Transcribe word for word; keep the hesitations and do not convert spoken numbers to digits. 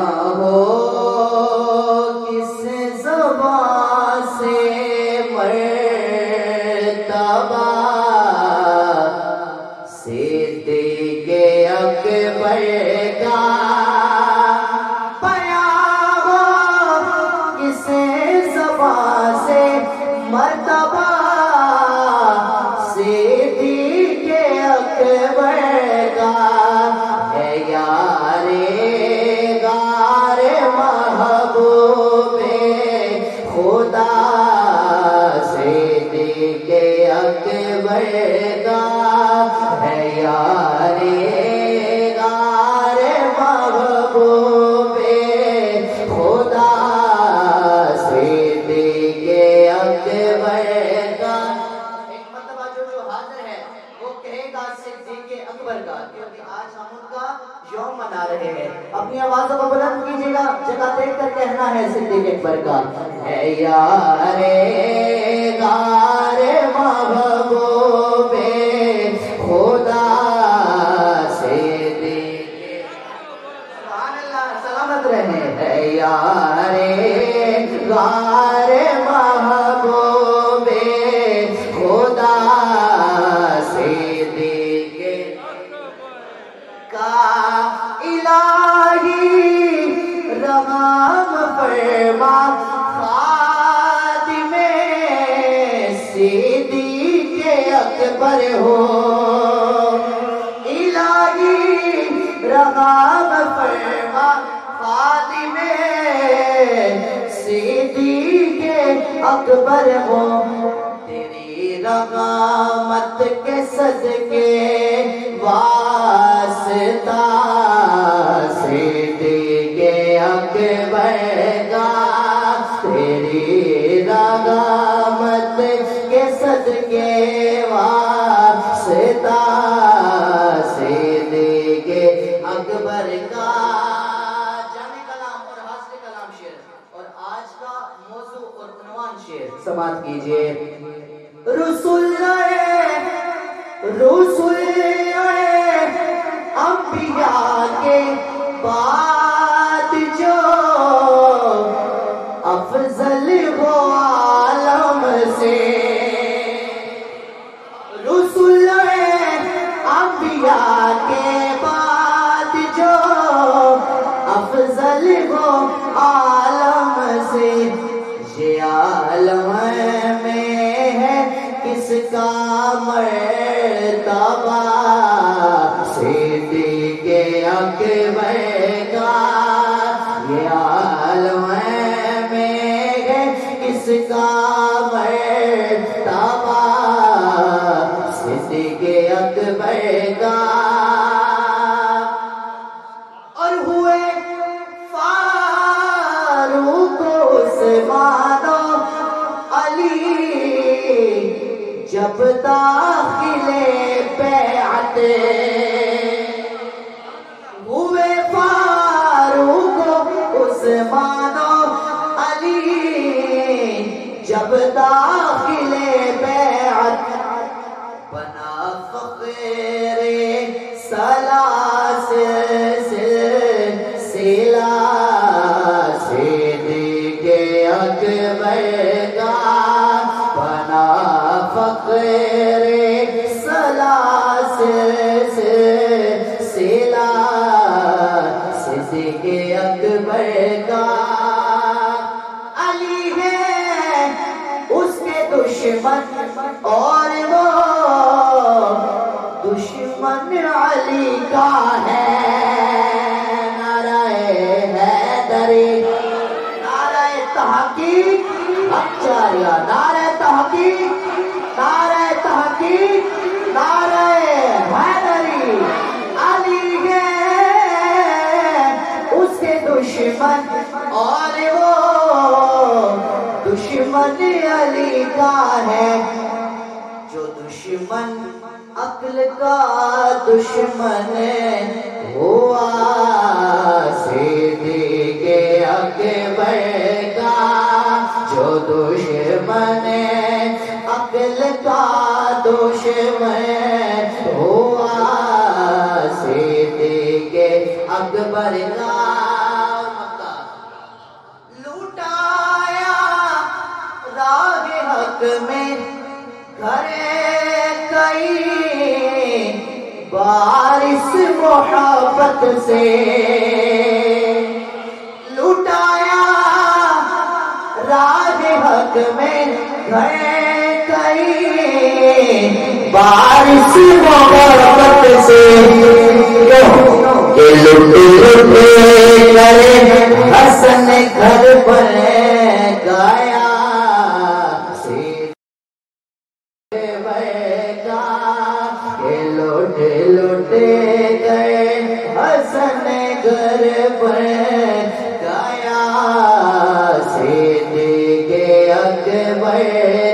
ہو کس زبان سے مرتبہ صدیق اکبر کا بیان ہو کس زبان سے مرتبہ صدیق اکبر کا ہے یار غار محبوب خدا صدیق اکبر کا ہے یار غار محبوب خدا صدیق اکبر کا۔ ایک مرتبہ جو جو حاضر ہے وہ کہے گا صدیق اکبر کا، کیونکہ آج ہم ان کا یوم منا رہے ہیں۔ اپنی آوازوں کو بلند کیجیے گا، جگہ دیکھ کر کہنا ہے صدیق اکبر کا ہے یار غار محبوب خدا صدیق سبحان اللہ سلامت رہے ہے یار غار محبوب خدا صدیق کا الہی رحم فرما خادم صدیق اکبر ہو، الہی رحم فرما خادم صدیق اکبر ہو، تیری رحمت کے صدقے واسطہ صدیق اکبر کا، تیری رحمت کے صدقے واسطہ صدیق اکبر کا۔ جامع کلام اور حاصل کلام شعر اور آج کا موضوع اور عنوان شعر سماعت کیجئے۔ رسول رسول انبیاء کے بعد جو افضل ہو عالم سے، رسول انبیاء کے بعد جو افضل ہو عالم سے، یہ عالم میں ہے کس کا مرتبہ صدیق اکبر کا، یہ عالم میں ہے کس کا مرتبہ صدیق اکبر کا۔ اور ہوئے فاروق عثمان و علی جب داخل بیعت، ہوئے فاروق عثمان و علی جب داخل بیعت، بنا فخر سلاسلسلہ صدیق اکبر کا، بنا فخر سلاسلسلہ صدیق اکبر کا۔ علی ہے اس کے دشمن اور وہ دشمن علی کا ہے، نعرہ حیدری، نعرہ تحقیق، اچھا نعرہ تحقیق، نعرہ تحقیق، نعرہ حیدری۔ علی ہے اس کے دشمن اور وہ دشمن علی کا ہے، جو دشمن عقل کا دشمن ہوا صدیق اکبر کا، جو دشمن عقل کا دشمن ہوا صدیق اکبر کا۔ میں گھر کئی بارش محبت سے لٹایا راہ حق میں گھر کئی بارش محبت سے کہ لٹ لٹ کرے حسن گھر پر گایا کہ لوٹ لوٹ گئے حسن گھر پر گایا سید کے اکبر